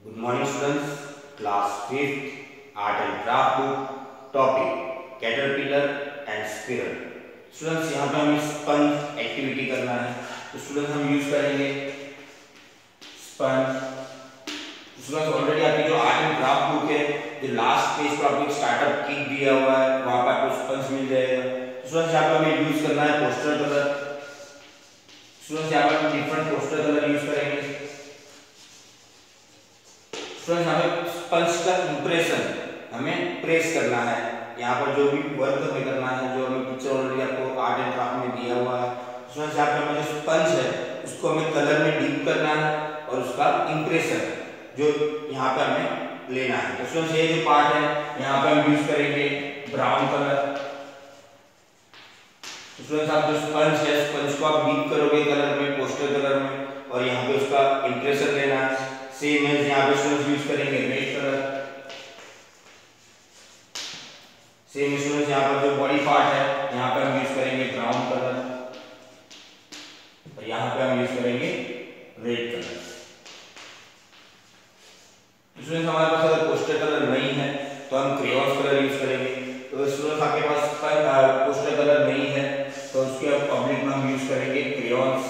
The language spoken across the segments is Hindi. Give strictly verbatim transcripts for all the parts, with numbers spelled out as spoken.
Good morning students, class fifth art and craft book topic caterpillar and squirrel. Students यहाँ पे हमें स्पंज एक्टिविटी करना है तो स्टूडेंट्स हम यूज करेंगे स्पंज। स्टूडेंट्स ऑलरेडी आपकी जो आर्ट एंड क्राफ्ट बुक है जो लास्ट पेज पर आपको स्टार्टअप किट दिया हुआ है वहाँ पर आपको स्पंज मिल जाएगा। स्टूडेंट्स यहाँ पे हमें यूज करना है पोस्टर कलर। स्टूडेंट्स यहाँ पर हम डिफरेंट पोस्टर कलर यूज करेंगे। स्टूडेंट्स हमें स्पंज का इंप्रेशन हमें प्रेस करना है। यहाँ पर जो भी वर्क हमें करना है जो हमें पिक्चर ऑलरेडी आपको आर्ट एंड क्राफ्ट में दिया हुआ है। स्टूडेंट्स यहाँ पे हमें जो स्पंज है उसको हमें कलर में डीप करना है और उसका इंप्रेशन जो यहाँ पे हमें लेना है। तो स्टूडेंट्स ये जो पार्ट है यहाँ पे हम यूज करेंगे ब्राउन कलर। स्टूडेंट्स आप जो स्पंज है स्पंज को आप डीप करोगे कलर में पोस्टर कलर में और यहाँ पे उसका इंप्रेशन लेना है। सेम है यहाँ पे स्टूडेंट्स यूज करेंगे रेड कलर। सेम स्टूडेंट्स यहाँ पर जो बॉडी पार्ट है यहाँ पे हम यूज करेंगे ब्राउन कलर और यहाँ पे हम यूज करेंगे रेड कलर। स्टूडेंट्स हमारे पास अगर पोस्टर कलर नहीं है तो हम क्रेयॉन्स कलर यूज करेंगे। तो स्टूडेंट्स आपके पास पोस्टर कलर नहीं है तो उसके पब्लिक में हम यूज करेंगे क्रेयॉन्स।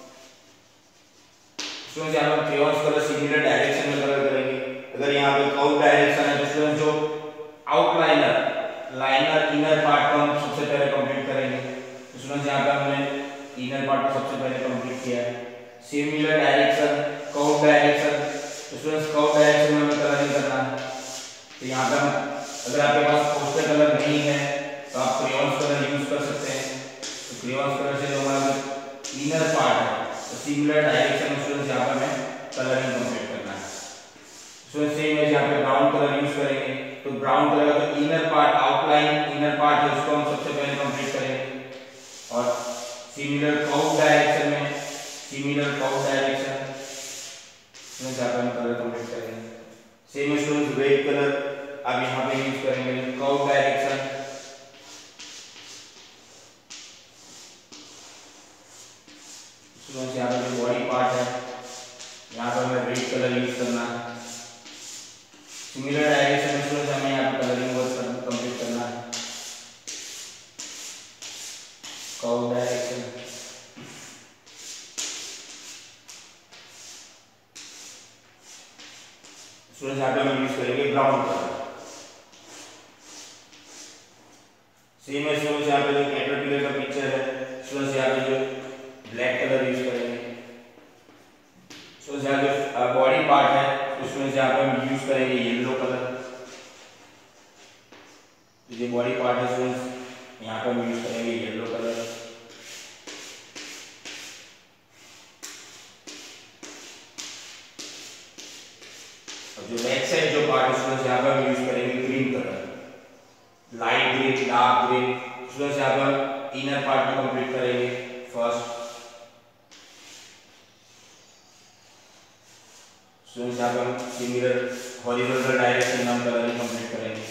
स्टूडेंट्स यहाँ पर क्रेयॉन्स कलर सिमिलर डायरेक्शन में कलर करेंगे। अगर यहाँ पे कर्व डायरेक्शन है तो स्टूडेंट्स जो आउटलाइनर लाइनर इनर पार्ट को हम सबसे पहले कंप्लीट करेंगे। तो स्टूडेंट्स यहाँ पे हमने इनर पार्ट को सबसे पहले कंप्लीट किया है। सिमिलर डायरेक्शन कर्व डायरेक्शन तो स्टूडेंट्स कर्व डायरेक्शन में हमें कलरिंग करना है। तो यहाँ पे हम अगर आपके पास पोस्टर कलर नहीं है तो आप क्रेयॉन्स कलर यूज कर सकते हैं। तो क्रेयॉन्स कलर से जो हमारा इनर पार्ट है तो सिमिलर डायरेक्शन में स्टूडेंट्स यहाँ पे हमें कलरिंग कंप्लीट करना है। स्टूडेंट्स सेम है यहाँ पे ब्राउन कलर यूज करेंगे। तो ब्राउन कलर का जो inner part outline inner part है उसको हम सबसे पहले कंप्लीट करेंगे और सिमिलर कर्व डायरेक्शन में सिमिलर कर्व डायरेक्शन स्टूडेंट्स यहाँ पे हम कलर कंप्लीट करेंगे। सेम स्टूडेंट्स रेड कलर अब यहाँ पे यूज करेंगे कर्व डायरेक्शन। स्टूडेंट्स यहाँ पे जो बॉडी पार्ट है यहाँ पर हमें रेड कलर यूज करना है। सिमिलर डायरेक्शन में स्टूडेंट्स हमें यहाँ पे कलरिंग वर्क कंप्लीट करना है कर्व डायरेक्शन। स्टूडेंट्स यहाँ पे हम यूज करेंगे ब्राउन कलर। सेम है स्टूडेंट्स यहाँ पे जो कैटरपिलर का पिक्चर है स्टूडेंट्स यहाँ पे जो ब्लैक कलर यूज करेंगे। स्टूडेंट्स यहाँ जो बॉडी पार्ट है स्टूडेंट्स यहाँ पे हम यूज करेंगे येलो कलर। ये बॉडी पार्ट है स्टूडेंट्स यहाँ पे हम यूज करेंगे येलो कलर। और जो बैक साइड जो पार्ट है स्टूडेंट्स यहाँ पे हम यूज करेंगे green colour light green dark green. Students यहाँ पे हम इनर पार्ट को कंप्लीट करेंगे फर्स्ट। स्टूडेंट्स यहाँ पे हम सिमिलर हॉरिजॉन्टल डायरेक्शन में हम कलरिंग कंप्लीट करेंगे।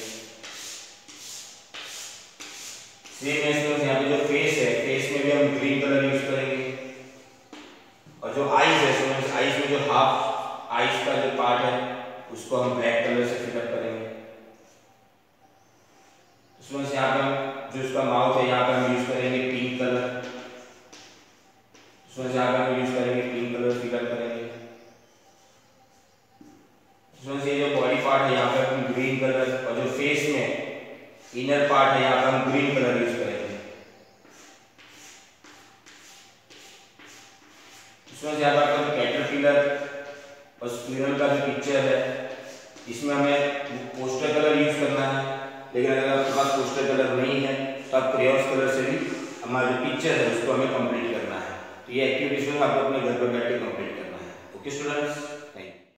सेम है स्टूडेंट्स यहाँ पे जो फेस है फेस में भी हम ग्रीन कलर यूज करेंगे और जो आईज है स्टूडेंट्स आईज में जो हाफ आईज का जो पार्ट है उसको हम ब्लैक कलर से फिल अप करेंगे। स्टूडेंट्स यहाँ पे हम जो उसका माउथ है यहाँ पे हम यूज करेंगे पिंक कलर। स्टूडेंट्स यहाँ पे हम यूज करेंगे पिंक कलर फिल अप करेंगे। स्टूडेंट्स ये जो बॉडी पार्ट है यहाँ पे हम ग्रीन कलर और जो फेस में इनर पार्ट है यहाँ पे हम ग्रीन कलर यूज करेंगे। स्टूडेंट्स यहाँ पे आपका कैटरपिलर और स्क्विरल का जो पिक्चर है इसमें हमें पोस्टर कलर यूज करना है। लेकिन अगर आपके पास पोस्टर कलर नहीं है तो आप क्रेयॉन्स कलर से भी हमारा जो पिक्चर है उसको हमें कंप्लीट करना है। तो ये एक्टिविटी आपको अपने घर पर बैठ के कंप्लीट करना है। Okay students.